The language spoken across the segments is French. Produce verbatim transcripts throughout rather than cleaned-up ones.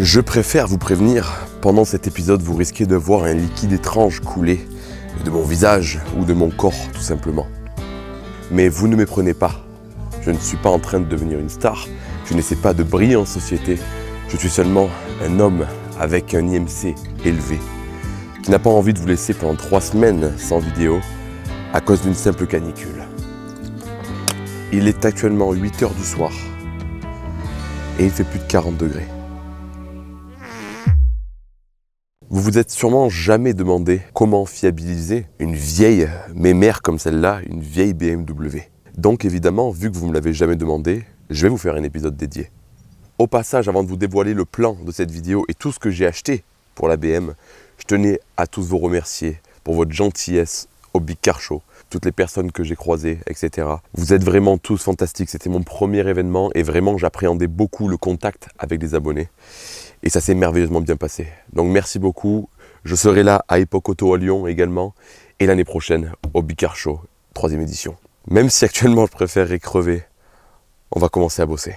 Je préfère vous prévenir, pendant cet épisode, vous risquez de voir un liquide étrange couler de mon visage ou de mon corps, tout simplement. Mais vous ne méprenez pas. Je ne suis pas en train de devenir une star. Je n'essaie pas de briller en société. Je suis seulement un homme avec un I M C élevé, qui n'a pas envie de vous laisser pendant trois semaines sans vidéo à cause d'une simple canicule. Il est actuellement huit heures du soir et il fait plus de quarante degrés. Vous vous êtes sûrement jamais demandé comment fiabiliser une vieille mémère comme celle-là, une vieille B M W. Donc évidemment, vu que vous ne me l'avez jamais demandé, je vais vous faire un épisode dédié. Au passage, avant de vous dévoiler le plan de cette vidéo et tout ce que j'ai acheté pour la B M, je tenais à tous vous remercier pour votre gentillesse au Big Car Show, toutes les personnes que j'ai croisées, et cetera. Vous êtes vraiment tous fantastiques, c'était mon premier événement et vraiment j'appréhendais beaucoup le contact avec des abonnés. Et ça s'est merveilleusement bien passé. Donc merci beaucoup. Je serai là à Epoch Auto à Lyon également. Et l'année prochaine au Big Car Show, troisième édition. Même si actuellement je préférerais crever, on va commencer à bosser.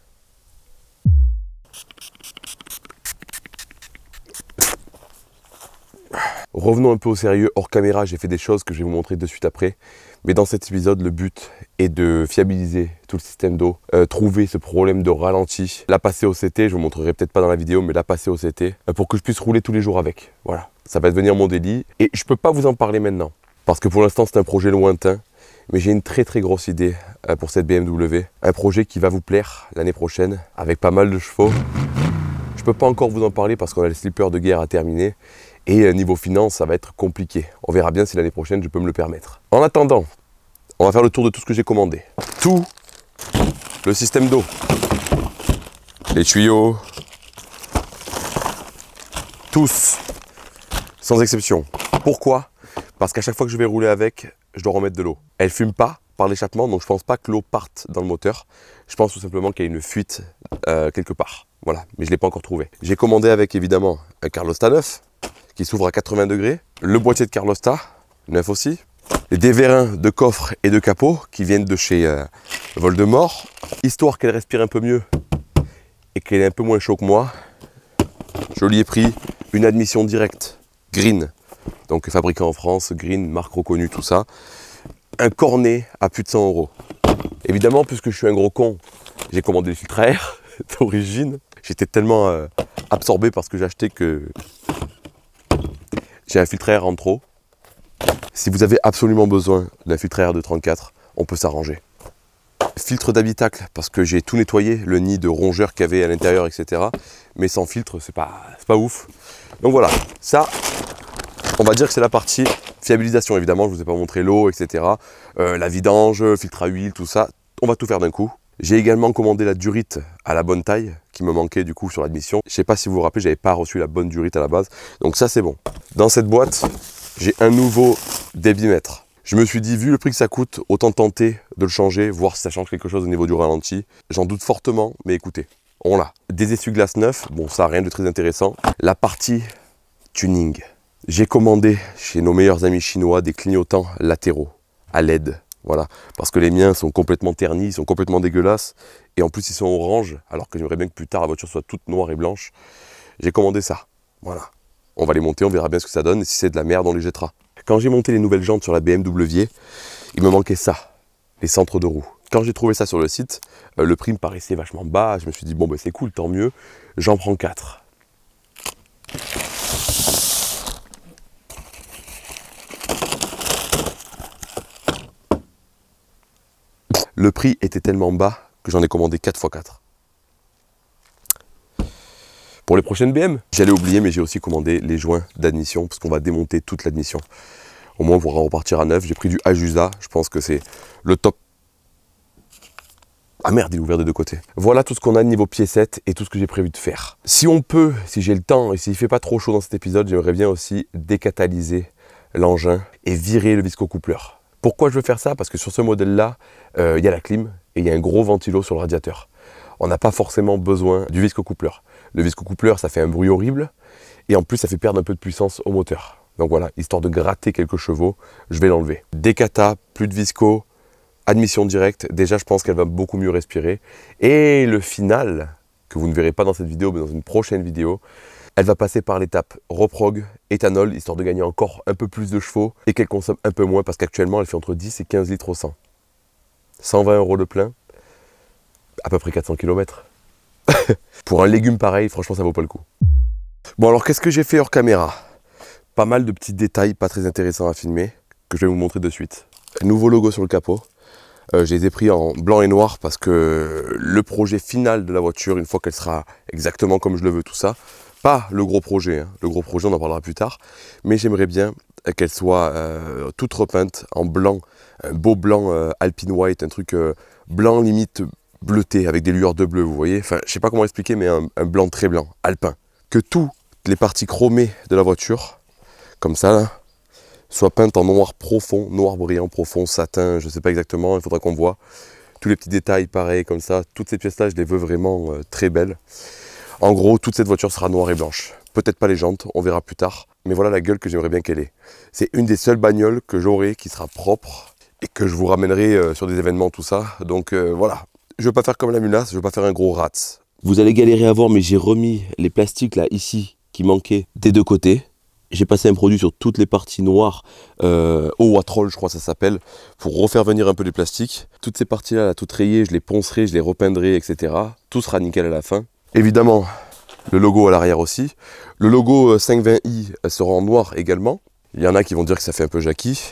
Revenons un peu au sérieux. Hors caméra, j'ai fait des choses que je vais vous montrer de suite après. Mais dans cet épisode, le but est de fiabiliser tout le système d'eau, euh, trouver ce problème de ralenti, la passer au C T, je vous montrerai peut-être pas dans la vidéo, mais la passer au C T, euh, pour que je puisse rouler tous les jours avec. Voilà, ça va devenir mon délit. Et je peux pas vous en parler maintenant, parce que pour l'instant c'est un projet lointain, mais j'ai une très très grosse idée euh, pour cette B M W. Un projet qui va vous plaire l'année prochaine, avec pas mal de chevaux. Je peux pas encore vous en parler parce qu'on a le slipper de guerre à terminer. Et niveau finance, ça va être compliqué. On verra bien si l'année prochaine, je peux me le permettre. En attendant, on va faire le tour de tout ce que j'ai commandé. Tout le système d'eau. Les tuyaux. Tous. Sans exception. Pourquoi? Parce qu'à chaque fois que je vais rouler avec, je dois remettre de l'eau. Elle ne fume pas par l'échappement, donc je ne pense pas que l'eau parte dans le moteur. Je pense tout simplement qu'il y a une fuite euh, quelque part. Voilà, mais je ne l'ai pas encore trouvé. J'ai commandé avec évidemment un Carlosta neuf. Qui s'ouvre à quatre-vingts degrés, le boîtier de Carlosta, neuf aussi, des vérins de coffre et de capot qui viennent de chez euh, Voldemort, histoire qu'elle respire un peu mieux et qu'elle est un peu moins chaud que moi, je lui ai pris une admission directe, Green, donc fabriqué en France, Green, marque reconnue, tout ça, un cornet à plus de cent euros. Évidemment, puisque je suis un gros con, j'ai commandé le filtre à air d'origine, j'étais tellement euh, absorbé par ce que j'ai acheté que j'ai un filtre à air en trop. Si vous avez absolument besoin d'un filtre à air de trente-quatre, on peut s'arranger. Filtre d'habitacle, parce que j'ai tout nettoyé, le nid de rongeurs qu'il y avait à l'intérieur, et cetera. Mais sans filtre, c'est pas, c'est pas ouf. Donc voilà, ça, on va dire que c'est la partie fiabilisation. Évidemment, je ne vous ai pas montré l'eau, et cetera. Euh, la vidange, filtre à huile, tout ça. On va tout faire d'un coup. J'ai également commandé la durite à la bonne taille, qui me manquait du coup sur l'admission. Je ne sais pas si vous vous rappelez, j'avais pas reçu la bonne durite à la base. Donc ça c'est bon. Dans cette boîte, j'ai un nouveau débitmètre. Je me suis dit, vu le prix que ça coûte, autant tenter de le changer, voir si ça change quelque chose au niveau du ralenti. J'en doute fortement, mais écoutez, on l'a. Des essuie-glaces neufs, bon ça rien de très intéressant. La partie tuning. J'ai commandé chez nos meilleurs amis chinois des clignotants latéraux à L E D. Voilà, parce que les miens sont complètement ternis, ils sont complètement dégueulasses. Et en plus, ils sont orange, alors que j'aimerais bien que plus tard, la voiture soit toute noire et blanche. J'ai commandé ça. Voilà. On va les monter, on verra bien ce que ça donne. Et si c'est de la merde, on les jettera. Quand j'ai monté les nouvelles jantes sur la B M W, il me manquait ça, les centres de roues. Quand j'ai trouvé ça sur le site, euh, le prix me paraissait vachement bas. Je me suis dit, bon, ben, c'est cool, tant mieux. J'en prends quatre. Le prix était tellement bas que j'en ai commandé quatre fois quatre. Pour les prochaines B M, j'allais oublier, mais j'ai aussi commandé les joints d'admission parce qu'on va démonter toute l'admission. Au moins, on pourra repartir à neuf. J'ai pris du Ajusa, je pense que c'est le top. Ah merde, il est ouvert des deux côtés. Voilà tout ce qu'on a niveau piécettes et tout ce que j'ai prévu de faire. Si on peut, si j'ai le temps et s'il ne fait pas trop chaud dans cet épisode, j'aimerais bien aussi décatalyser l'engin et virer le viscocoupleur. Pourquoi je veux faire ça? Parce que sur ce modèle-là, il euh, y a la clim et il y a un gros ventilo sur le radiateur. On n'a pas forcément besoin du viscocoupleur. Le viscocoupleur, ça fait un bruit horrible et en plus, ça fait perdre un peu de puissance au moteur. Donc voilà, histoire de gratter quelques chevaux, je vais l'enlever. Décata, plus de visco, admission directe. Déjà, je pense qu'elle va beaucoup mieux respirer. Et le final, que vous ne verrez pas dans cette vidéo, mais dans une prochaine vidéo. Elle va passer par l'étape reprog, éthanol, histoire de gagner encore un peu plus de chevaux et qu'elle consomme un peu moins parce qu'actuellement elle fait entre dix et quinze litres au cent. cent vingt euros de plein, à peu près quatre cents kilomètres. Pour un légume pareil, franchement ça vaut pas le coup. Bon alors qu'est-ce que j'ai fait hors caméra? Pas mal de petits détails pas très intéressants à filmer, que je vais vous montrer de suite. Nouveau logo sur le capot. Euh, je les ai pris en blanc et noir parce que le projet final de la voiture, une fois qu'elle sera exactement comme je le veux, tout ça, pas le gros projet, hein. Le gros projet on en parlera plus tard, mais j'aimerais bien qu'elle soit euh, toute repeinte en blanc, un beau blanc euh, Alpine White, un truc euh, blanc limite bleuté avec des lueurs de bleu, vous voyez. Enfin, je sais pas comment expliquer, mais un, un blanc très blanc, alpin. Que toutes les parties chromées de la voiture, comme ça là, soient peintes en noir profond, noir brillant profond, satin, je sais pas exactement, il faudra qu'on voit. Tous les petits détails pareils comme ça, toutes ces pièces-là, je les veux vraiment euh, très belles. En gros, toute cette voiture sera noire et blanche. Peut-être pas les jantes, on verra plus tard. Mais voilà la gueule que j'aimerais bien qu'elle ait. C'est une des seules bagnoles que j'aurai qui sera propre et que je vous ramènerai euh, sur des événements, tout ça. Donc euh, voilà, je ne veux pas faire comme la Mulasse, je ne veux pas faire un gros rats. Vous allez galérer à voir, mais j'ai remis les plastiques là, ici, qui manquaient des deux côtés. J'ai passé un produit sur toutes les parties noires, euh, au Watrol je crois que ça s'appelle, pour refaire venir un peu les plastiques. Toutes ces parties-là, là, toutes rayées, je les poncerai, je les repeindrai, et cetera. Tout sera nickel à la fin. Évidemment, le logo à l'arrière aussi. Le logo cinq vingt i sera en noir également. Il y en a qui vont dire que ça fait un peu Jackie.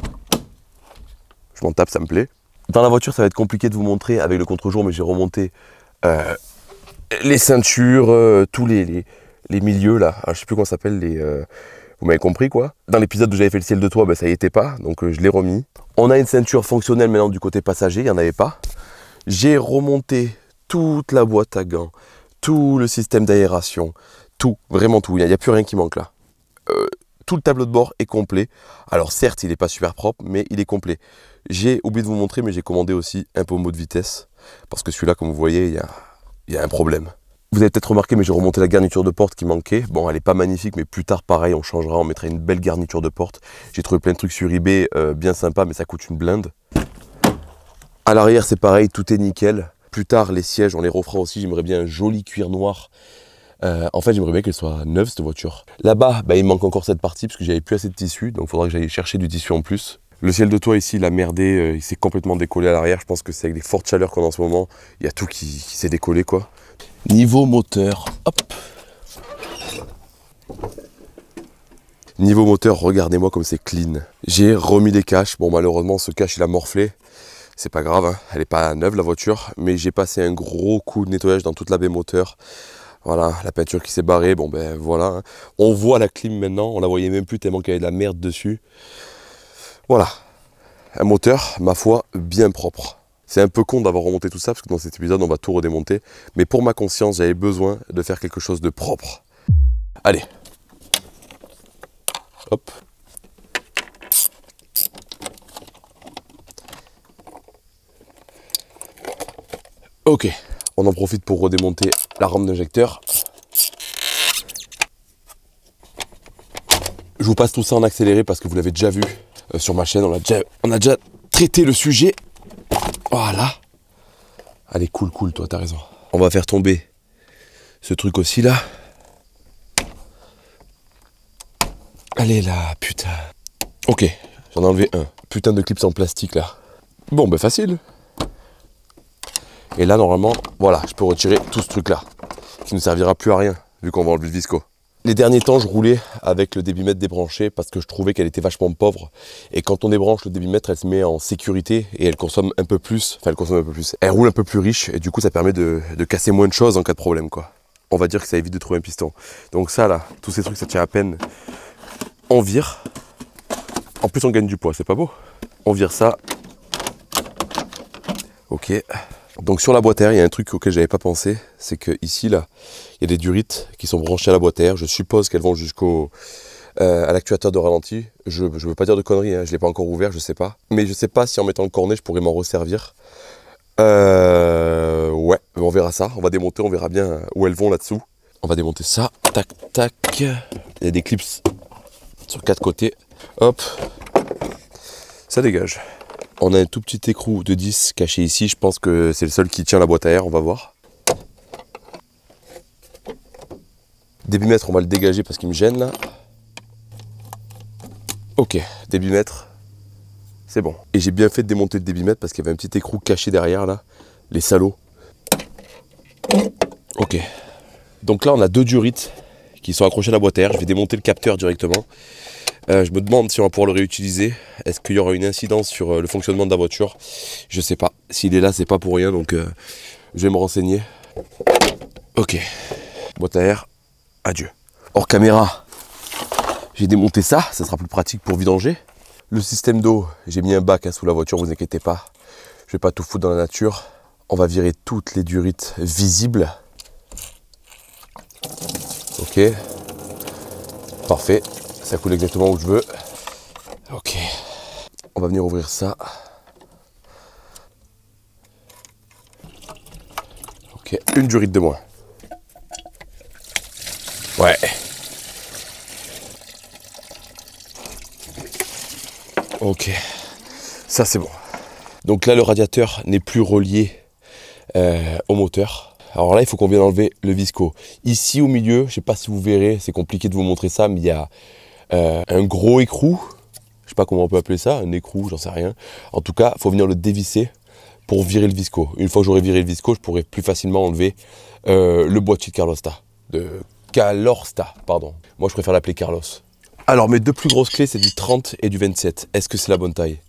Je m'en tape, ça me plaît. Dans la voiture, ça va être compliqué de vous montrer avec le contre-jour, mais j'ai remonté euh, les ceintures, euh, tous les, les, les milieux là. Alors, je sais plus comment ça s'appelle, les... Euh, vous m'avez compris quoi. Dans l'épisode où j'avais fait le ciel de toit, ben, ça y était pas, donc euh, je l'ai remis. On a une ceinture fonctionnelle maintenant du côté passager, il n'y en avait pas. J'ai remonté toute la boîte à gants, tout le système d'aération, tout, vraiment tout, il n'y a, a plus rien qui manque là. Euh, tout le tableau de bord est complet. Alors certes, il n'est pas super propre, mais il est complet. J'ai oublié de vous montrer, mais j'ai commandé aussi un pommeau de vitesse, parce que celui-là, comme vous voyez, il y a, il y a un problème. Vous avez peut-être remarqué, mais j'ai remonté la garniture de porte qui manquait. Bon, elle n'est pas magnifique, mais plus tard, pareil, on changera, on mettra une belle garniture de porte. J'ai trouvé plein de trucs sur eBay, euh, bien sympa, mais ça coûte une blinde. À l'arrière, c'est pareil, tout est nickel. Plus tard, les sièges, on les refera aussi. J'aimerais bien un joli cuir noir. Euh, en fait, j'aimerais bien qu'elle soit neuve, cette voiture. Là-bas, bah, il manque encore cette partie, parce que j'avais plus assez de tissu, donc il faudra que j'aille chercher du tissu en plus. Le ciel de toit ici, il a merdé, euh, il s'est complètement décollé à l'arrière. Je pense que c'est avec des fortes chaleurs qu'on a en ce moment. Il y a tout qui, qui s'est décollé, quoi. Niveau moteur, hop. Niveau moteur, regardez-moi comme c'est clean. J'ai remis les caches. Bon, malheureusement, ce cache, il a morflé. C'est pas grave, hein. Elle n'est pas neuve, la voiture. Mais j'ai passé un gros coup de nettoyage dans toute la baie moteur. Voilà, la peinture qui s'est barrée. Bon, ben voilà. Hein. On voit la clim maintenant. On la voyait même plus tellement qu'il y avait de la merde dessus. Voilà. Un moteur, ma foi, bien propre. C'est un peu con d'avoir remonté tout ça, parce que dans cet épisode, on va tout redémonter. Mais pour ma conscience, j'avais besoin de faire quelque chose de propre. Allez. Hop. Ok. On en profite pour redémonter la rampe d'injecteur. Je vous passe tout ça en accéléré parce que vous l'avez déjà vu euh, sur ma chaîne. On a déjà, on a déjà traité le sujet. Voilà. Allez, cool, cool, toi, t'as raison. On va faire tomber ce truc aussi, là. Allez, là, putain. Ok, j'en ai enlevé un. Putain de clips en plastique, là. Bon, ben, facile. Et là, normalement, voilà, je peux retirer tout ce truc-là, qui ne servira plus à rien, vu qu'on va enlever le visco. Les derniers temps, je roulais avec le débitmètre débranché parce que je trouvais qu'elle était vachement pauvre. Et quand on débranche le débitmètre, elle se met en sécurité et elle consomme un peu plus. Enfin, elle consomme un peu plus. Elle roule un peu plus riche et du coup, ça permet de, de casser moins de choses en cas de problème, quoi. On va dire que ça évite de trouver un piston. Donc ça, là, tous ces trucs, ça tient à peine. On vire. En plus, on gagne du poids, c'est pas beau. On vire ça. Ok. Donc sur la boîte à air, il y a un truc auquel j'avais pas pensé, c'est que ici là, il y a des durites qui sont branchées à la boîte à air. Je suppose qu'elles vont jusqu'au euh, à l'actuateur de ralenti. Je ne veux pas dire de conneries, hein, je l'ai pas encore ouvert, je sais pas. Mais je sais pas si en mettant le cornet, je pourrais m'en resservir. Euh, ouais, on verra ça. On va démonter, on verra bien où elles vont là-dessous. On va démonter ça. Tac, tac. Il y a des clips sur quatre côtés. Hop, ça dégage. On a un tout petit écrou de dix caché ici, je pense que c'est le seul qui tient la boîte à air, on va voir. Débitmètre, on va le dégager parce qu'il me gêne là. Ok, débitmètre, c'est bon. Et j'ai bien fait de démonter le débitmètre parce qu'il y avait un petit écrou caché derrière là, les salauds. Ok, donc là on a deux durites qui sont accrochés à la boîte à air. Je vais démonter le capteur directement. Euh, je me demande si on va pouvoir le réutiliser. Est-ce qu'il y aura une incidence sur euh, le fonctionnement de la voiture? Je sais pas. S'il est là, c'est pas pour rien, donc euh, je vais me renseigner. Ok, boîte à air, adieu. Hors caméra, j'ai démonté ça, ça sera plus pratique pour vidanger. Le système d'eau, j'ai mis un bac hein, sous la voiture, vous inquiétez pas. Je vais pas tout foutre dans la nature. On va virer toutes les durites visibles. Ok, parfait, ça coule exactement où je veux. Ok, on va venir ouvrir ça. Ok, une durite de moins. Ouais. Ok, ça c'est bon. Donc là le radiateur n'est plus relié euh, au moteur. Alors là il faut qu'on vienne enlever le visco. Ici au milieu, je sais pas si vous verrez, c'est compliqué de vous montrer ça, mais il y a euh, un gros écrou. Je sais pas comment on peut appeler ça, un écrou, j'en sais rien. En tout cas, il faut venir le dévisser pour virer le visco. Une fois que j'aurai viré le visco, je pourrai plus facilement enlever euh, le boîtier de Carlosta. De Calorsta, pardon. Moi je préfère l'appeler Carlos. Alors mes deux plus grosses clés c'est du trente et du vingt-sept. Est-ce que c'est la bonne taille?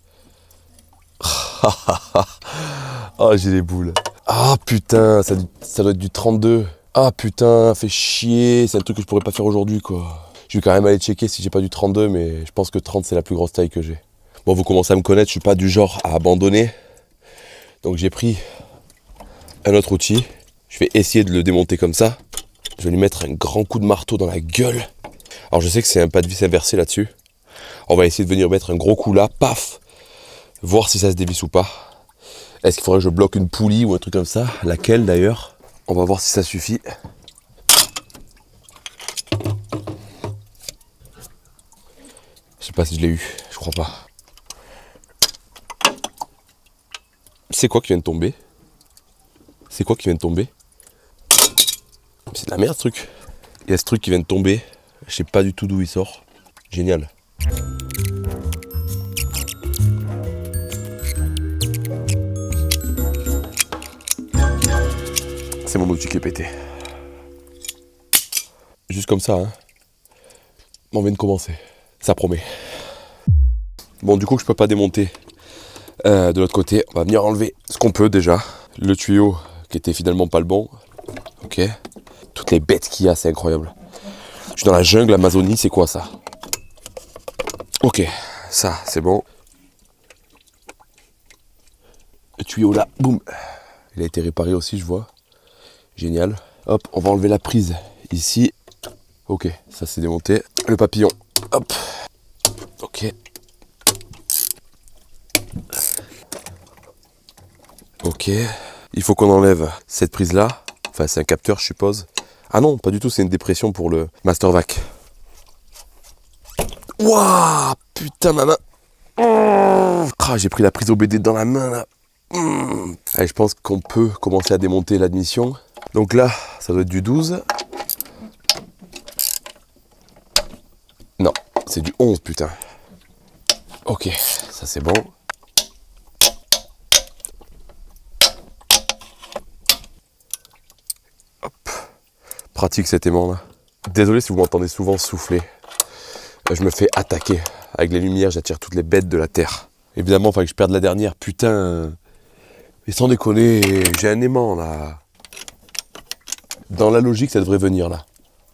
Ah j'ai les boules. Ah putain, ça, ça doit être du trente-deux. Ah putain, fait chier. C'est un truc que je pourrais pas faire aujourd'hui quoi. Je vais quand même aller checker si j'ai pas du trente-deux, mais je pense que trente c'est la plus grosse taille que j'ai. Bon, vous commencez à me connaître, je suis pas du genre à abandonner. Donc j'ai pris un autre outil. Je vais essayer de le démonter comme ça. Je vais lui mettre un grand coup de marteau dans la gueule. Alors je sais que c'est un pas de vis inversé là-dessus. On va essayer de venir mettre un gros coup là, paf. Voir si ça se dévisse ou pas. Est-ce qu'il faudrait que je bloque une poulie ou un truc comme ça? Laquelle d'ailleurs? On va voir si ça suffit. Je sais pas si je l'ai eu, je crois pas. C'est quoi qui vient de tomber? C'est quoi qui vient de tomber? C'est de la merde ce truc. Il y a ce truc qui vient de tomber. Je sais pas du tout d'où il sort. Génial. C'est mon outil qui est pété. Juste comme ça, hein. On vient de commencer. Ça promet. Bon, du coup, je peux pas démonter euh, de l'autre côté. On va venir enlever ce qu'on peut déjà. Le tuyau qui était finalement pas le bon. Ok. Toutes les bêtes qu'il y a, c'est incroyable. Je suis dans la jungle, Amazonie, c'est quoi ça? Ok, ça, c'est bon. Le tuyau là, boum. Il a été réparé aussi, je vois. Génial. Hop, on va enlever la prise ici. Ok, ça c'est démonté. Le papillon. Hop. Ok. Ok. Il faut qu'on enlève cette prise là. Enfin, c'est un capteur, je suppose. Ah non, pas du tout, c'est une dépression pour le Mastervac. Waouh, putain, ma main. Ah, j'ai pris la prise O B D dans la main là. Mmh. Allez, je pense qu'on peut commencer à démonter l'admission. Donc là, ça doit être du douze. Non, c'est du onze, putain. Ok, ça c'est bon. Hop. Pratique cet aimant là. Désolé si vous m'entendez souvent souffler. Je me fais attaquer. Avec les lumières, j'attire toutes les bêtes de la terre. Évidemment, il fallait que je perde la dernière. Putain. Mais sans déconner, j'ai un aimant là. Dans la logique, ça devrait venir là.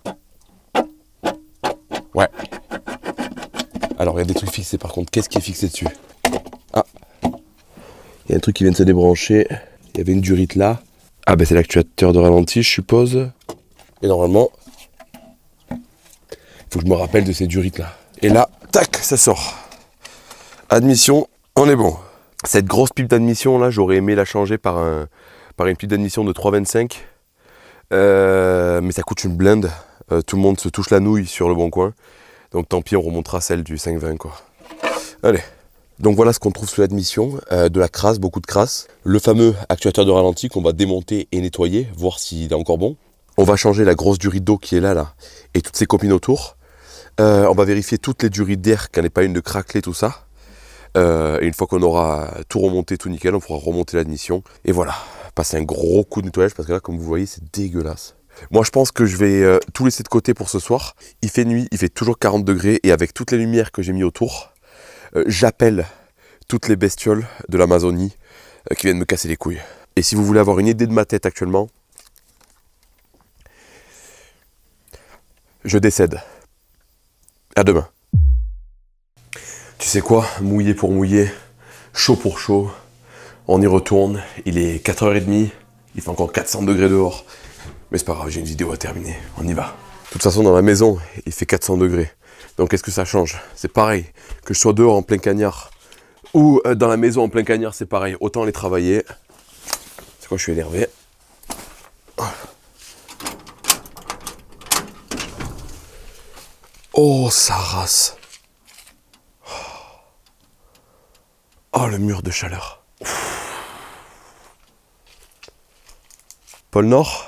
Ouais. Alors, il y a des trucs fixés par contre. Qu'est-ce qui est fixé dessus? Ah. Il y a un truc qui vient de se débrancher. Il y avait une durite là. Ah ben c'est l'actuateur de ralenti, je suppose. Et normalement, il faut que je me rappelle de ces durites là. Et là, tac, ça sort. Admission, on est bon. Cette grosse pipe d'admission là, j'aurais aimé la changer par, un, par une pipe d'admission de trois vingt-cinq. Euh, mais ça coûte une blinde. Euh, tout le monde se touche la nouille sur le bon coin. Donc tant pis, on remontera celle du cinq vingt quoi. Allez. Donc voilà ce qu'on trouve sous l'admission. Euh, de la crasse, beaucoup de crasse. Le fameux actuateur de ralenti qu'on va démonter et nettoyer, voir s'il est encore bon. On va changer la grosse durite d'eau qui est là, là, et toutes ses copines autour. Euh, on va vérifier toutes les durites d'air, qu'il n'y en ait pas une de craquelée, tout ça. Euh, et une fois qu'on aura tout remonté, tout nickel, on pourra remonter l'admission. Et voilà, passer un gros coup de nettoyage, parce que là, comme vous voyez, c'est dégueulasse. Moi, je pense que je vais euh, tout laisser de côté pour ce soir. Il fait nuit, il fait toujours quarante degrés, et avec toutes les lumières que j'ai mis autour, euh, j'appelle toutes les bestioles de l'Amazonie euh, qui viennent me casser les couilles. Et si vous voulez avoir une idée de ma tête actuellement, je décède. À demain. Tu sais quoi, mouillé pour mouillé, chaud pour chaud, on y retourne, il est quatre heures trente, il fait encore quatre cents degrés dehors, mais c'est pas grave, j'ai une vidéo à terminer, on y va. De toute façon, dans la maison, il fait quatre cents degrés, donc qu'est-ce que ça change? C'est pareil, que je sois dehors en plein cagnard, ou dans la maison en plein cagnard, c'est pareil, autant aller travailler. C'est quoi, je suis énervé. Oh, sa race. Oh, le mur de chaleur. Pôle Nord.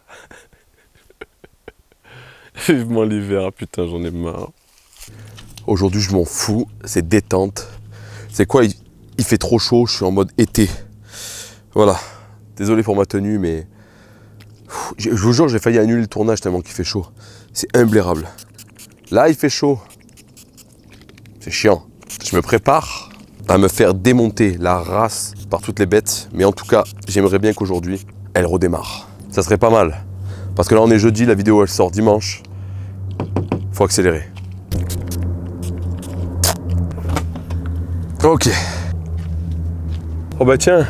Vivement l'hiver, putain, j'en ai marre. Aujourd'hui, je m'en fous, c'est détente. C'est quoi, il, il fait trop chaud, je suis en mode été. Voilà. Désolé pour ma tenue, mais... Je vous jure, j'ai failli annuler le tournage tellement qu'il fait chaud. C'est imblairable. Là, il fait chaud. C'est chiant. Je me prépare à me faire démonter la race par toutes les bêtes. Mais en tout cas, j'aimerais bien qu'aujourd'hui, elle redémarre. Ça serait pas mal. Parce que là, on est jeudi, la vidéo, elle sort dimanche. Faut accélérer. Ok. Oh bah tiens.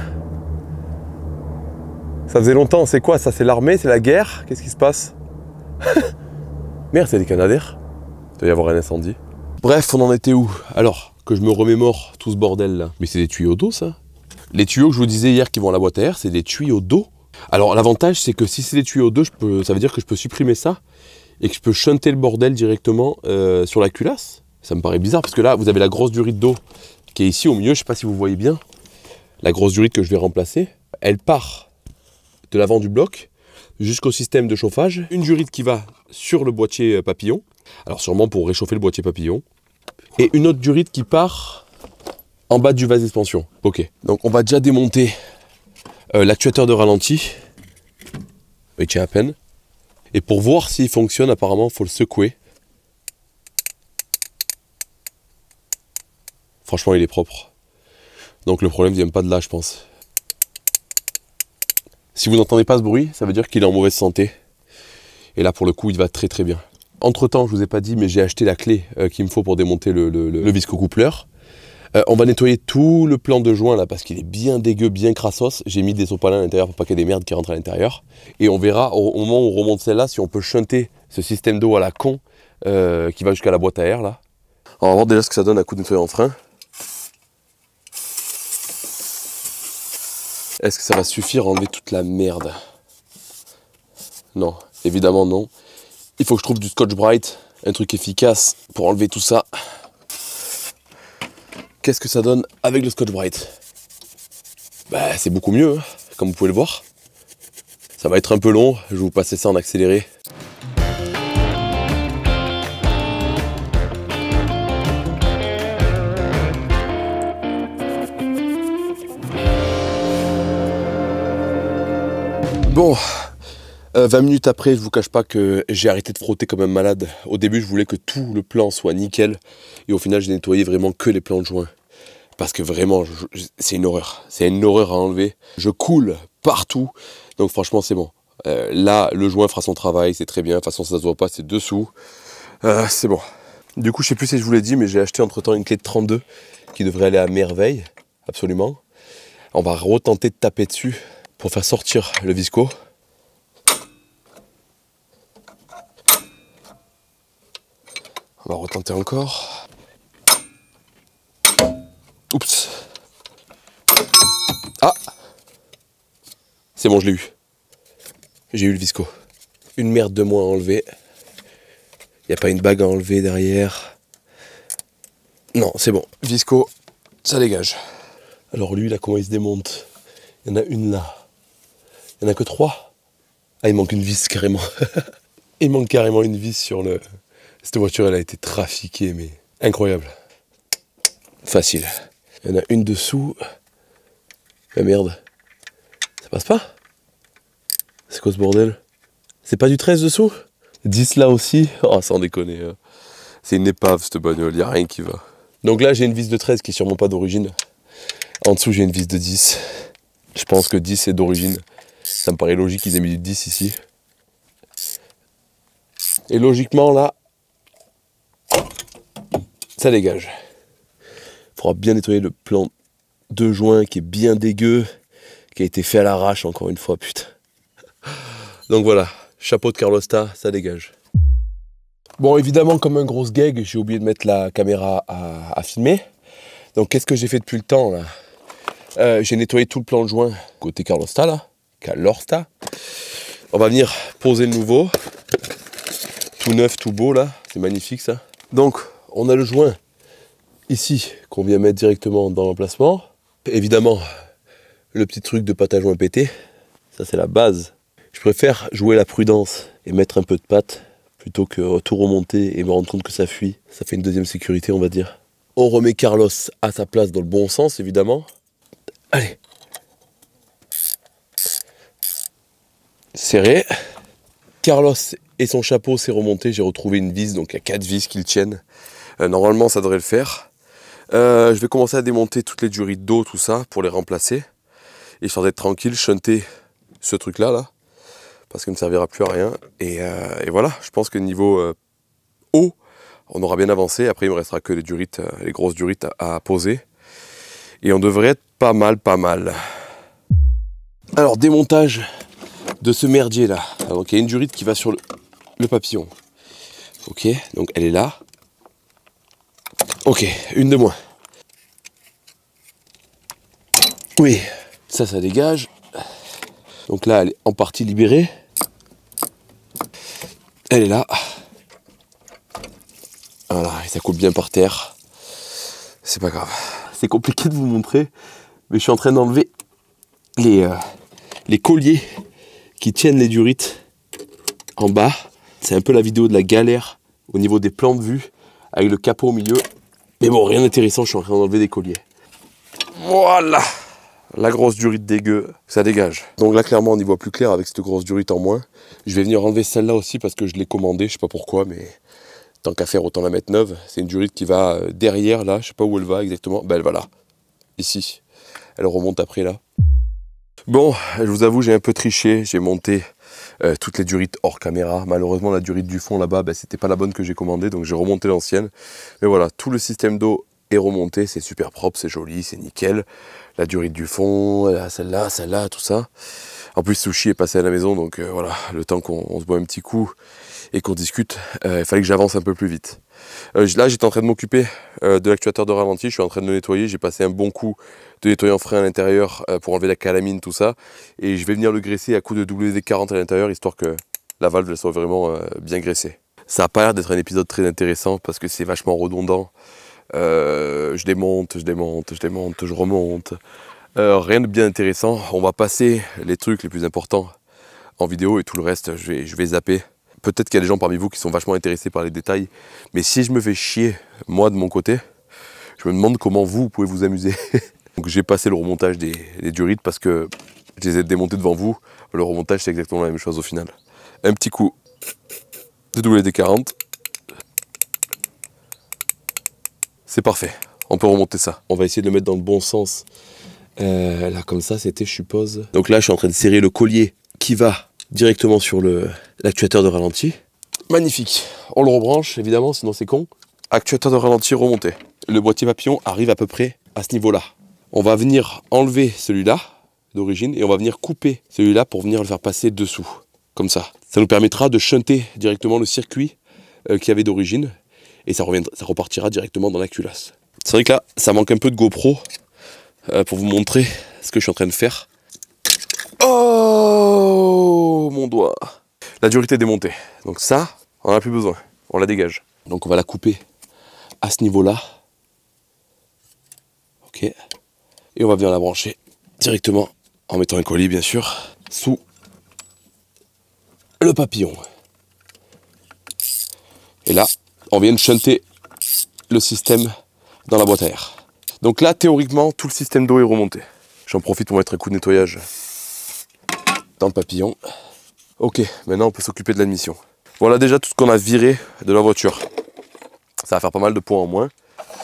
Ça faisait longtemps. C'est quoi ça? C'est l'armée? C'est la guerre? Qu'est-ce qui se passe? Merde, c'est des Canadaires. Il doit y avoir un incendie. Bref, on en était où? Alors, que je me remémore tout ce bordel là. Mais c'est des tuyaux d'eau ça? Les tuyaux que je vous disais hier qui vont à la boîte à air, c'est des tuyaux d'eau. Alors l'avantage c'est que si c'est des tuyaux d'eau, ça veut dire que je peux supprimer ça et que je peux shunter le bordel directement euh, sur la culasse. Ça me paraît bizarre parce que là, vous avez la grosse durite d'eau qui est ici au milieu, je sais pas si vous voyez bien. La grosse durite que je vais remplacer, elle part de l'avant du bloc jusqu'au système de chauffage. Une durite qui va sur le boîtier papillon. Alors sûrement pour réchauffer le boîtier papillon. Et une autre durite qui part en bas du vase d'expansion. Ok, donc on va déjà démonter euh, l'actuateur de ralenti. Il tient à peine. Et pour voir s'il fonctionne, apparemment, il faut le secouer. Franchement, il est propre. Donc le problème ne vient pas de là, je pense. Si vous n'entendez pas ce bruit, ça veut dire qu'il est en mauvaise santé. Et là, pour le coup, il va très très bien. Entre temps, je vous ai pas dit, mais j'ai acheté la clé euh, qu'il me faut pour démonter le, le, le, le visco-coupleur. Euh, on va nettoyer tout le plan de joint là, parce qu'il est bien dégueu, bien crassos. J'ai mis des sopalins à l'intérieur pour pas qu'il y ait des merdes qui rentrent à l'intérieur. Et on verra au, au moment où on remonte celle-là, si on peut shunter ce système d'eau à la con euh, qui va jusqu'à la boîte à air là. On va voir déjà ce que ça donne à coup de nettoyer en frein. Est-ce que ça va suffire à enlever toute la merde? Non, évidemment non. Il faut que je trouve du Scotch-Brite, un truc efficace pour enlever tout ça. Qu'est-ce que ça donne avec le Scotch-Brite? Bah, c'est beaucoup mieux, hein, comme vous pouvez le voir. Ça va être un peu long, je vais vous passer ça en accéléré. Bon, euh, vingt minutes après, je vous cache pas que j'ai arrêté de frotter comme un malade. Au début, je voulais que tout le plan soit nickel. Et au final, j'ai nettoyé vraiment que les plans de joint. Parce que vraiment, c'est une horreur. C'est une horreur à enlever. Je coule partout. Donc franchement, c'est bon. Euh, là, le joint fera son travail, c'est très bien. De toute façon, ça se voit pas, c'est dessous. Euh, c'est bon. Du coup, je sais plus si je vous l'ai dit, mais j'ai acheté entre-temps une clé de trente-deux qui devrait aller à merveille. Absolument. On va retenter de taper dessus pour faire sortir le visco. On va retenter encore. Oups. Ah! C'est bon, je l'ai eu. J'ai eu le visco. Une merde de moins à enlever. Il n'y a pas une bague à enlever derrière. Non, c'est bon. Visco, ça dégage. Alors lui, là, comment il se démonte? Il y en a une là. Il n'y en a que trois. Ah, il manque une vis carrément. Il manque carrément une vis sur le... Cette voiture, elle a été trafiquée, mais incroyable. Facile. Il y en a une dessous. Mais merde. Ça passe pas? C'est quoi ce bordel? C'est pas du treize dessous? dix là aussi? Oh, sans déconner. Hein. C'est une épave cette bagnole, il n'y a rien qui va. Donc là, j'ai une vis de treize qui est sûrement pas d'origine. En dessous, j'ai une vis de dix. Je pense que dix est d'origine. Ça me paraît logique qu'ils aient mis du dix ici. Et logiquement, là, ça dégage. Il faudra bien nettoyer le plan de joint qui est bien dégueu, qui a été fait à l'arrache encore une fois, putain. Donc voilà, chapeau de Carlosta, ça dégage. Bon, évidemment, comme un gros gag, j'ai oublié de mettre la caméra à, à filmer. Donc qu'est-ce que j'ai fait depuis le temps là? euh, J'ai nettoyé tout le plan de joint côté Carlosta là, Carlosta. On va venir poser le nouveau. Tout neuf, tout beau là, c'est magnifique ça. Donc on a le joint ici qu'on vient mettre directement dans l'emplacement. Évidemment, le petit truc de pâte à joint pété, ça c'est la base. Je préfère jouer la prudence et mettre un peu de pâte plutôt que tout remonter et me rendre compte que ça fuit. Ça fait une deuxième sécurité on va dire. On remet Carlos à sa place dans le bon sens évidemment. Allez. Serré. Carlos et son chapeau s'est remonté, j'ai retrouvé une vis, donc il y a quatre vis qui le tiennent. Euh, normalement ça devrait le faire. Euh, je vais commencer à démonter toutes les durites d'eau, tout ça, pour les remplacer. Histoire d'être tranquille, shunter ce truc là, là, parce qu'il ne servira plus à rien. Et, euh, et voilà, je pense que niveau euh, eau, on aura bien avancé. Après il me restera que les durites, euh, les grosses durites à, à poser. Et on devrait être pas mal, pas mal. Alors démontage de ce merdier là. Alors, donc il y a une durite qui va sur le, le papillon. Ok, donc elle est là. Ok, une de moins. Oui, ça, ça dégage. Donc là, elle est en partie libérée. Elle est là. Voilà, et ça coule bien par terre. C'est pas grave. C'est compliqué de vous montrer, mais je suis en train d'enlever les, euh, les colliers qui tiennent les durites en bas. C'est un peu la vidéo de la galère au niveau des plans de vue avec le capot au milieu. Mais bon, rien d'intéressant, je suis en train d'enlever des colliers. Voilà, la grosse durite dégueu, ça dégage. Donc là, clairement, on y voit plus clair avec cette grosse durite en moins. Je vais venir enlever celle-là aussi parce que je l'ai commandée, je sais pas pourquoi, mais tant qu'à faire, autant la mettre neuve. C'est une durite qui va derrière, là, je sais pas où elle va exactement. Ben elle va là, ici. Elle remonte après, là. Bon, je vous avoue, j'ai un peu triché, j'ai monté euh, toutes les durites hors caméra. Malheureusement, la durite du fond là-bas, ben, c'était pas la bonne que j'ai commandée, donc j'ai remonté l'ancienne. Mais voilà, tout le système d'eau est remonté, c'est super propre, c'est joli, c'est nickel. La durite du fond, celle-là, celle-là, tout ça. En plus, Sushi est passé à la maison, donc euh, voilà, le temps qu'on se boit un petit coup et qu'on discute, euh, il fallait que j'avance un peu plus vite. Euh, là, j'étais en train de m'occuper euh, de l'actuateur de ralenti, je suis en train de le nettoyer, j'ai passé un bon coup de nettoyant frein à l'intérieur euh, pour enlever la calamine, tout ça. Et je vais venir le graisser à coup de W D quarante à l'intérieur, histoire que la valve elle soit vraiment euh, bien graissée. Ça n'a pas l'air d'être un épisode très intéressant parce que c'est vachement redondant. Euh, je démonte, je démonte, je démonte, je remonte. Euh, rien de bien intéressant. On va passer les trucs les plus importants en vidéo et tout le reste, je vais, je vais zapper. Peut-être qu'il y a des gens parmi vous qui sont vachement intéressés par les détails, mais si je me fais chier, moi de mon côté, je me demande comment vous, vous pouvez vous amuser. Donc j'ai passé le remontage des, des durites parce que je les ai démontés devant vous. Le remontage c'est exactement la même chose au final. Un petit coup de W D quarante. C'est parfait, on peut remonter ça. On va essayer de le mettre dans le bon sens. Euh, là comme ça c'était je suppose. Donc là je suis en train de serrer le collier qui va directement sur l'actuateur de ralenti. Magnifique. On le rebranche évidemment sinon c'est con. Actuateur de ralenti remonté. Le boîtier papillon arrive à peu près à ce niveau là. On va venir enlever celui-là d'origine et on va venir couper celui-là pour venir le faire passer dessous. Comme ça. Ça nous permettra de shunter directement le circuit euh, qu'il y avait d'origine. Et ça, reviendra, ça repartira directement dans la culasse. C'est vrai que là, ça manque un peu de GoPro euh, pour vous montrer ce que je suis en train de faire. Oh, mon doigt. La durite est démontée. Donc ça, on n'en a plus besoin. On la dégage. Donc on va la couper à ce niveau-là. Ok. Et on va venir la brancher directement en mettant un collier, bien sûr, sous le papillon. Et là, on vient de shunter le système dans la boîte à air. Donc là, théoriquement, tout le système d'eau est remonté. J'en profite pour mettre un coup de nettoyage dans le papillon. Ok, maintenant on peut s'occuper de l'admission. Voilà déjà tout ce qu'on a viré de la voiture. Ça va faire pas mal de points en moins.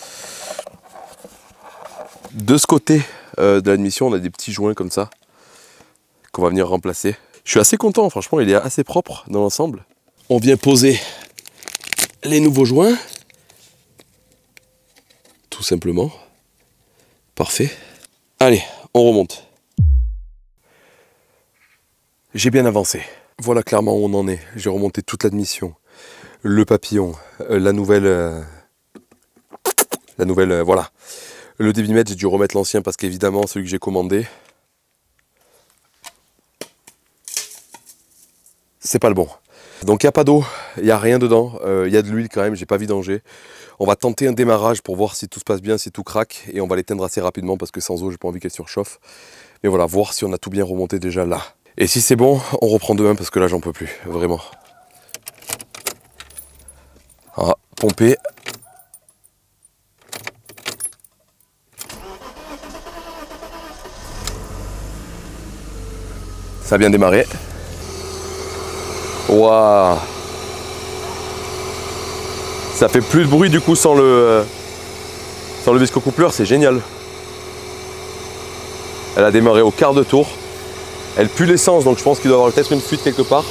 De ce côté euh, de l'admission, on a des petits joints comme ça qu'on va venir remplacer. Je suis assez content, franchement, il est assez propre dans l'ensemble. On vient poser les nouveaux joints. Tout simplement. Parfait. Allez, on remonte. J'ai bien avancé. Voilà clairement où on en est. J'ai remonté toute l'admission. Le papillon, euh, la nouvelle... Euh, la nouvelle... Euh, voilà. Le débitmètre, j'ai dû remettre l'ancien parce qu'évidemment, celui que j'ai commandé, c'est pas le bon. Donc il n'y a pas d'eau, il n'y a rien dedans, il euh, y a de l'huile quand même, j'ai pas vidangé. On va tenter un démarrage pour voir si tout se passe bien, si tout craque, et on va l'éteindre assez rapidement parce que sans eau, j'ai pas envie qu'elle surchauffe. Mais voilà, voir si on a tout bien remonté déjà là. Et si c'est bon, on reprend demain parce que là, j'en peux plus, vraiment. Ah, pomper. Ça a bien démarré. Waouh! Ça fait plus de bruit du coup sans le euh, sans le viscocoupleur, c'est génial. Elle a démarré au quart de tour. Elle pue l'essence, donc je pense qu'il doit y avoir peut-être une fuite quelque part.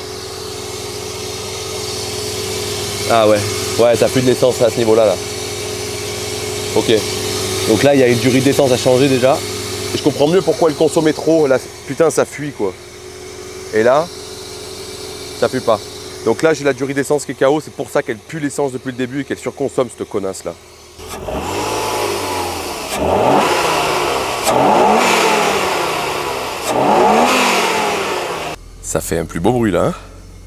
Ah ouais, ouais, t'as plus de l'essence à ce niveau-là là. Ok. Donc là, il y a une durée d'essence à changer déjà. Et je comprends mieux pourquoi elle consommait trop. Là, putain, ça fuit quoi. Et là, ça pue pas. Donc là, j'ai la durée d'essence qui est K O. C'est pour ça qu'elle pue l'essence depuis le début et qu'elle surconsomme cette connasse là. Ça fait un plus beau bruit là. Hein,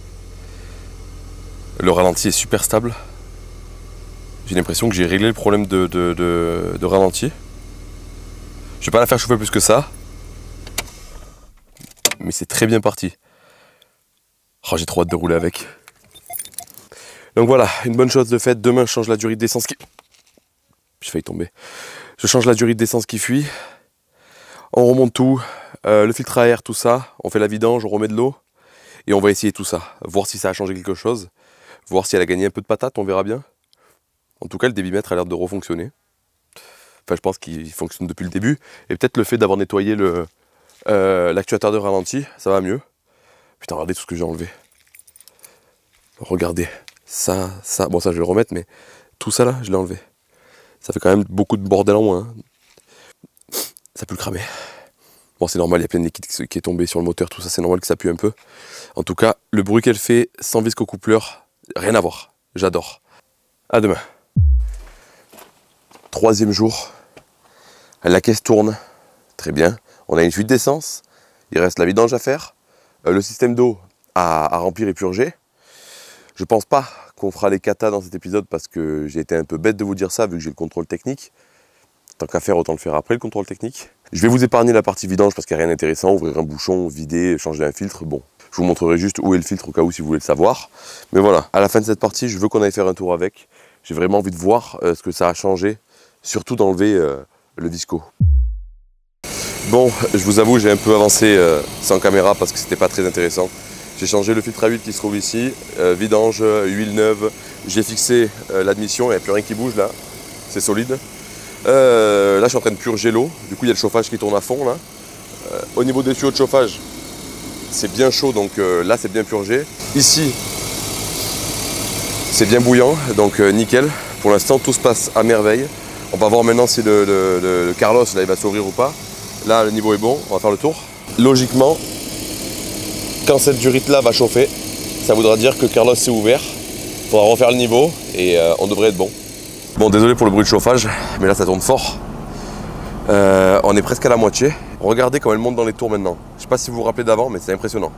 le ralenti est super stable. J'ai l'impression que j'ai réglé le problème de, de, de, de ralenti. Je vais pas la faire chauffer plus que ça. Mais c'est très bien parti. Oh, j'ai trop hâte de rouler avec. Donc voilà, une bonne chose de faite. Demain, je change la durée d'essence qui... J'ai failli tomber. Je change la durée d'essence qui fuit. On remonte tout. Euh, le filtre à air, tout ça. On fait la vidange, on remet de l'eau. Et on va essayer tout ça. Voir si ça a changé quelque chose. Voir si elle a gagné un peu de patate, on verra bien. En tout cas, le débitmètre a l'air de refonctionner. Enfin, je pense qu'il fonctionne depuis le début. Et peut-être le fait d'avoir nettoyé le euh, l'actuateur de ralenti, ça va mieux. Putain, regardez tout ce que j'ai enlevé. Regardez. Ça, ça. Bon, ça, je vais le remettre, mais tout ça là, je l'ai enlevé. Ça fait quand même beaucoup de bordel en moins. Hein. Ça peut le cramer. Bon, c'est normal, il y a plein de liquide qui est tombé sur le moteur, tout ça, c'est normal que ça pue un peu. En tout cas, le bruit qu'elle fait, sans viscocoupleur, rien à voir. J'adore. À demain. Troisième jour. La caisse tourne. Très bien. On a une fuite d'essence. Il reste la vidange à faire. Euh, le système d'eau à, à remplir et purger. Je pense pas qu'on fera les katas dans cet épisode parce que j'ai été un peu bête de vous dire ça vu que j'ai le contrôle technique. Tant qu'à faire, autant le faire après le contrôle technique. Je vais vous épargner la partie vidange parce qu'il n'y a rien d'intéressant. Ouvrir un bouchon, vider, changer un filtre. Bon, je vous montrerai juste où est le filtre au cas où si vous voulez le savoir. Mais voilà, à la fin de cette partie, je veux qu'on aille faire un tour avec. J'ai vraiment envie de voir euh, ce que ça a changé. Surtout d'enlever euh, le visco. Bon, je vous avoue, j'ai un peu avancé euh, sans caméra parce que c'était pas très intéressant. J'ai changé le filtre à huile qui se trouve ici, euh, vidange, huile neuve. J'ai fixé euh, l'admission, il n'y a plus rien qui bouge là. C'est solide. Euh, là, je suis en train de purger l'eau. Du coup, il y a le chauffage qui tourne à fond là. Euh, au niveau des tuyaux de chauffage, c'est bien chaud, donc euh, là, c'est bien purgé. Ici, c'est bien bouillant, donc euh, nickel. Pour l'instant, tout se passe à merveille. On va voir maintenant si le, le, le, le Carlos là, il va s'ouvrir ou pas. Là, le niveau est bon, on va faire le tour. Logiquement, quand cette durite là va chauffer, ça voudra dire que Carlos s'est ouvert. Il faudra refaire le niveau et euh, on devrait être bon. Bon, désolé pour le bruit de chauffage, mais là ça tourne fort. Euh, on est presque à la moitié. Regardez comment elle monte dans les tours maintenant. Je ne sais pas si vous vous rappelez d'avant, mais c'est impressionnant.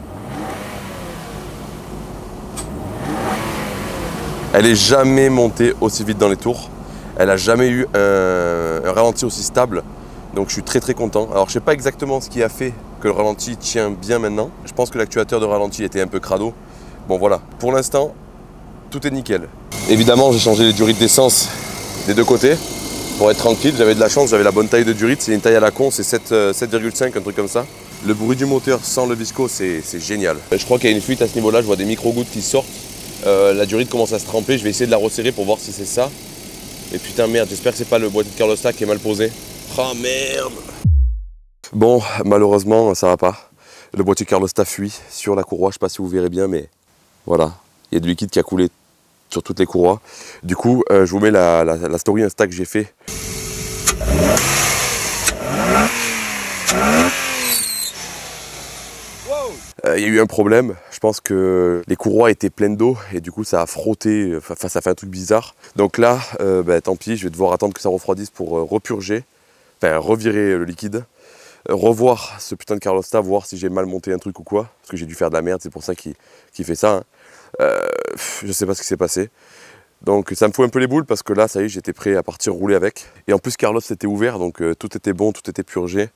Elle n'est jamais montée aussi vite dans les tours. Elle n'a jamais eu un, un ralenti aussi stable. Donc je suis très très content. Alors je sais pas exactement ce qui a fait que le ralenti tient bien maintenant. Je pense que l'actuateur de ralenti était un peu crado. Bon voilà, pour l'instant, tout est nickel. Évidemment, j'ai changé les durites d'essence des deux côtés pour être tranquille. J'avais de la chance, j'avais la bonne taille de durite. C'est une taille à la con, c'est sept virgule cinq, un truc comme ça. Le bruit du moteur sans le visco, c'est génial. Je crois qu'il y a une fuite à ce niveau-là, je vois des micro-gouttes qui sortent. Euh, la durite commence à se tremper, je vais essayer de la resserrer pour voir si c'est ça. Et putain merde, j'espère que c'est pas le boîtier de Carlos là qui est mal posé. Oh merde. Bon, malheureusement, ça va pas. Le boîtier Carlosta fuit sur la courroie, je sais pas si vous verrez bien, mais voilà. Il y a du liquide qui a coulé sur toutes les courroies. Du coup, euh, je vous mets la, la, la story Insta que j'ai fait. Il euh, y a eu un problème, je pense que les courroies étaient pleines d'eau et du coup ça a frotté, enfin ça fait un truc bizarre. Donc là, euh, bah, tant pis, je vais devoir attendre que ça refroidisse pour euh, repurger, enfin revirer le liquide, euh, revoir ce putain de Carlosta, voir si j'ai mal monté un truc ou quoi, parce que j'ai dû faire de la merde, c'est pour ça qu'il qu'il fait ça. Hein. Euh, je sais pas ce qui s'est passé. Donc ça me fout un peu les boules parce que là, ça y est, j'étais prêt à partir rouler avec. Et en plus Carlos était ouvert, donc euh, tout était bon, tout était purgé.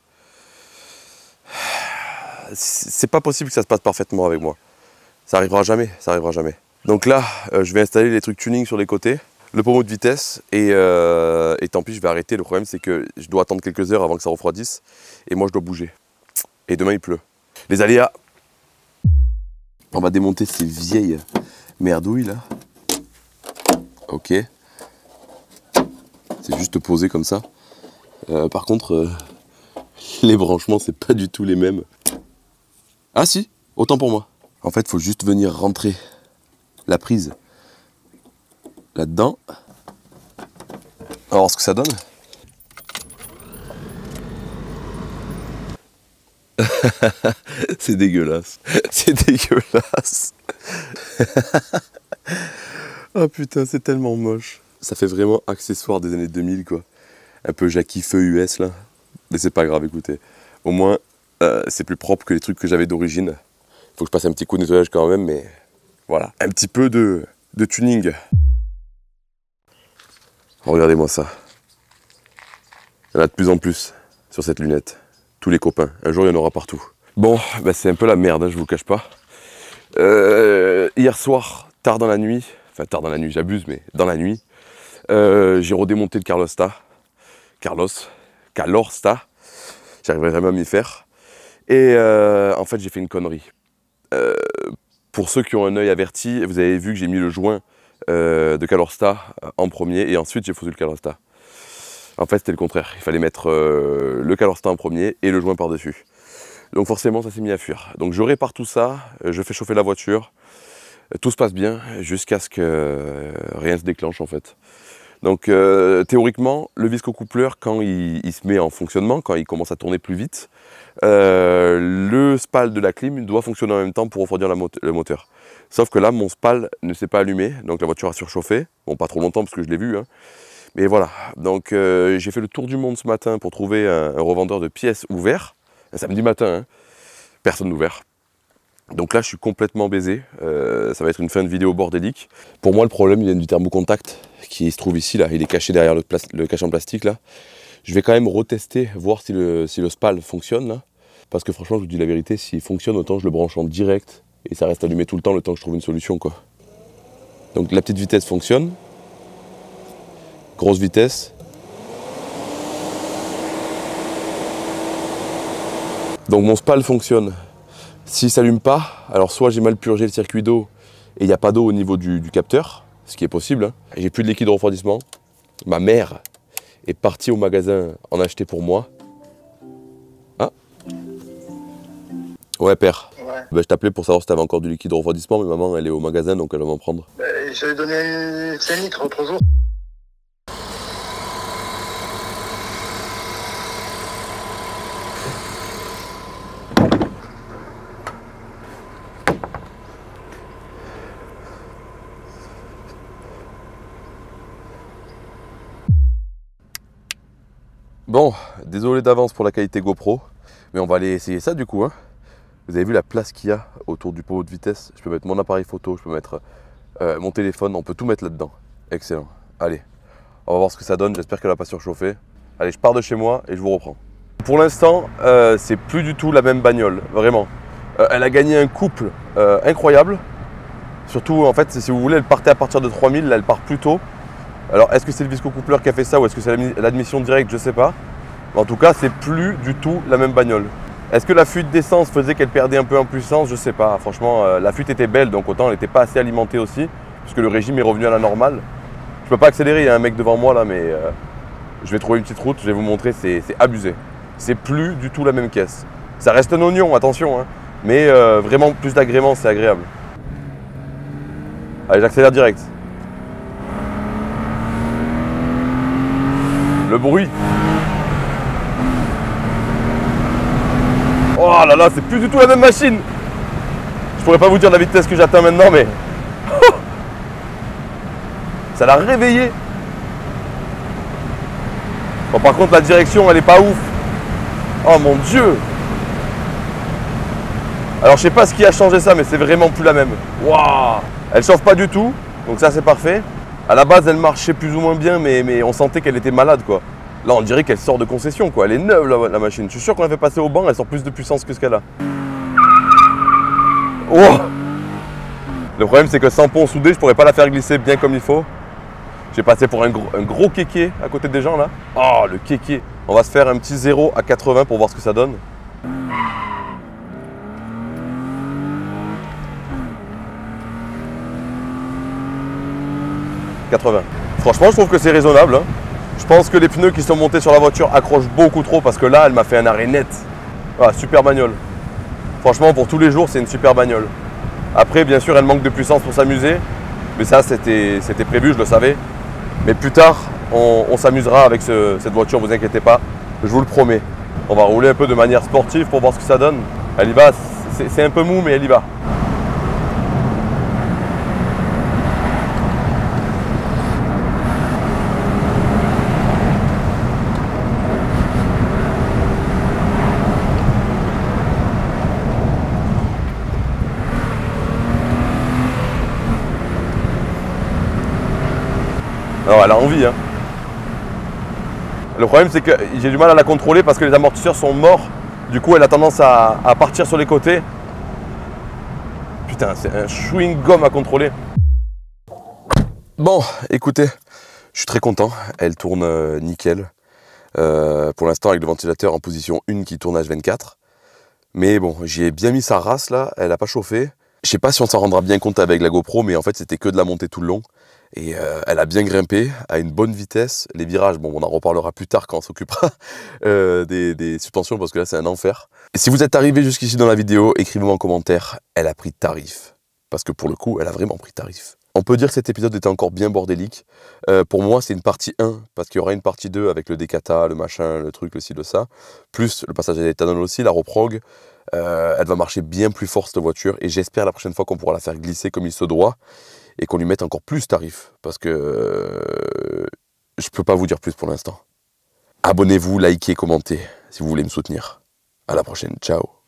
C'est pas possible que ça se passe parfaitement avec moi. Ça arrivera jamais, ça arrivera jamais. Donc là, euh, je vais installer les trucs tuning sur les côtés, le pommeau de vitesse, et, euh, et tant pis, je vais arrêter. Le problème, c'est que je dois attendre quelques heures avant que ça refroidisse, et moi, je dois bouger. Et demain, il pleut. Les aléas. On va démonter ces vieilles merdouilles, là. Ok. C'est juste posé comme ça. Euh, par contre, euh, les branchements, c'est pas du tout les mêmes. Ah si, autant pour moi. En fait, il faut juste venir rentrer la prise là-dedans. Alors, ce que ça donne. C'est dégueulasse. C'est dégueulasse. Oh putain, c'est tellement moche. Ça fait vraiment accessoire des années deux mille, quoi. Un peu Jackie Feu U S, là. Mais c'est pas grave, écoutez. Au moins, euh, c'est plus propre que les trucs que j'avais d'origine. Faut que je passe un petit coup de nettoyage quand même, mais voilà. Un petit peu de, de tuning. Regardez-moi ça. Il y en a de plus en plus sur cette lunette. Tous les copains. Un jour, il y en aura partout. Bon, bah, c'est un peu la merde, hein, je vous le cache pas. Euh, hier soir, tard dans la nuit, enfin tard dans la nuit, j'abuse, mais dans la nuit, euh, j'ai redémonté le Carlosta. Carlos. Carlosta. J'arriverai jamais à m'y faire. Et euh, en fait, j'ai fait une connerie. Euh, pour ceux qui ont un œil averti, vous avez vu que j'ai mis le joint euh, de Carlosta en premier et ensuite j'ai foutu le Carlosta. En fait, c'était le contraire. Il fallait mettre euh, le Carlosta en premier et le joint par-dessus. Donc forcément, ça s'est mis à fuir. Donc je répare tout ça, je fais chauffer la voiture. Tout se passe bien jusqu'à ce que euh, rien se déclenche en fait. Donc euh, théoriquement, le visco-coupleur, quand il, il se met en fonctionnement, quand il commence à tourner plus vite, euh, le spal de la clim doit fonctionner en même temps pour refroidir la mot le moteur. Sauf que là, mon spal ne s'est pas allumé, donc la voiture a surchauffé. Bon, pas trop longtemps parce que je l'ai vu, hein. Mais voilà. Donc euh, j'ai fait le tour du monde ce matin pour trouver un, un revendeur de pièces ouvert. Un samedi matin, hein. Personne ouvert. Donc là, je suis complètement baisé. Euh, ça va être une fin de vidéo bordélique. Pour moi, le problème, il vient du thermocontact qui se trouve ici. Là. Il est caché derrière le, le cache en plastique. Là. Je vais quand même retester, voir si le, si le spal fonctionne. Là. Parce que franchement, je vous dis la vérité, s'il fonctionne, autant je le branche en direct. Et ça reste allumé tout le temps, le temps que je trouve une solution, quoi. Donc la petite vitesse fonctionne. Grosse vitesse. Donc mon spal fonctionne. S'il ne s'allume pas, alors soit j'ai mal purgé le circuit d'eau et il n'y a pas d'eau au niveau du, du capteur, ce qui est possible, hein. J'ai plus de liquide de refroidissement. Ma mère est partie au magasin en acheter pour moi. Ah. Ouais, père. Ouais. Bah, je t'appelais pour savoir si tu avais encore du liquide de refroidissement, mais maman elle est au magasin donc elle va m'en prendre. Bah, je lui ai donné cinq litres l'autre jour. Bon, désolé d'avance pour la qualité GoPro, mais on va aller essayer ça du coup, hein. Vous avez vu la place qu'il y a autour du pommeau de vitesse. Je peux mettre mon appareil photo, je peux mettre euh, mon téléphone, on peut tout mettre là-dedans. Excellent. Allez, on va voir ce que ça donne, j'espère qu'elle va pas surchauffer. Allez, je pars de chez moi et je vous reprends. Pour l'instant, euh, c'est plus du tout la même bagnole, vraiment. Euh, elle a gagné un couple euh, incroyable. Surtout, en fait, si vous voulez, elle partait à partir de trois mille, là elle part plus tôt. Alors, est-ce que c'est le visco-coupleur qui a fait ça ou est-ce que c'est l'admission directe? Je sais pas. Mais en tout cas, c'est plus du tout la même bagnole. Est-ce que la fuite d'essence faisait qu'elle perdait un peu en puissance? Je sais pas. Franchement, euh, la fuite était belle, donc autant elle n'était pas assez alimentée aussi, puisque le régime est revenu à la normale. Je peux pas accélérer, il y a un mec devant moi là, mais euh, je vais trouver une petite route, je vais vous montrer, c'est abusé. C'est plus du tout la même caisse. Ça reste un oignon, attention, hein, mais euh, vraiment plus d'agrément, c'est agréable. Allez, j'accélère direct. Le bruit. Oh là là, c'est plus du tout la même machine. Je pourrais pas vous dire la vitesse que j'atteins maintenant, mais ça l'a réveillé. Bon, par contre, la direction, elle est pas ouf. Oh mon Dieu. Alors, je sais pas ce qui a changé ça, mais c'est vraiment plus la même. Waouh. Elle chauffe pas du tout, donc ça c'est parfait. À la base, elle marchait plus ou moins bien, mais, mais on sentait qu'elle était malade, quoi. Là, on dirait qu'elle sort de concession, quoi. Elle est neuve, la, la machine. Je suis sûr qu'on la fait passer au banc, elle sort plus de puissance que ce qu'elle a. Oh. Le problème, c'est que sans pont soudé, je pourrais pas la faire glisser bien comme il faut. J'ai passé pour un gros, un gros kéké à côté des gens, là. Oh, le kéké. On va se faire un petit zéro à quatre-vingts pour voir ce que ça donne. quatre-vingts. Franchement, je trouve que c'est raisonnable, hein. Je pense que les pneus qui sont montés sur la voiture accrochent beaucoup trop parce que là, elle m'a fait un arrêt net. Voilà, super bagnole. Franchement, pour tous les jours, c'est une super bagnole. Après, bien sûr, elle manque de puissance pour s'amuser. Mais ça, c'était prévu, je le savais. Mais plus tard, on, on s'amusera avec ce, cette voiture, vous inquiétez pas. Je vous le promets. On va rouler un peu de manière sportive pour voir ce que ça donne. Elle y va, c'est un peu mou, mais elle y va. Alors elle a envie, hein. Le problème c'est que j'ai du mal à la contrôler parce que les amortisseurs sont morts. Du coup elle a tendance à, à partir sur les côtés. Putain, c'est un chewing-gum à contrôler. Bon, écoutez, je suis très content. Elle tourne euh, nickel. Euh, pour l'instant avec le ventilateur en position un qui tourne H vingt-quatre. Mais bon, j'y ai bien mis sa race là, elle n'a pas chauffé. Je sais pas si on s'en rendra bien compte avec la GoPro, mais en fait c'était que de la montée tout le long. Et euh, elle a bien grimpé, à une bonne vitesse. Les virages, bon, on en reparlera plus tard quand on s'occupera euh, des, des suspensions, parce que là, c'est un enfer. Et si vous êtes arrivé jusqu'ici dans la vidéo, écrivez-moi en commentaire, elle a pris tarif. Parce que pour le coup, elle a vraiment pris tarif. On peut dire que cet épisode était encore bien bordélique. Euh, pour moi, c'est une partie un, parce qu'il y aura une partie deux avec le décata, le machin, le truc, le ci, le ça. Plus le passage à l'éthanol aussi, la reprog. Euh, elle va marcher bien plus fort, cette voiture. Et j'espère la prochaine fois qu'on pourra la faire glisser comme il se doit. Et qu'on lui mette encore plus tarif, parce que euh, je peux pas vous dire plus pour l'instant. Abonnez-vous, likez, commentez, si vous voulez me soutenir. À la prochaine, ciao.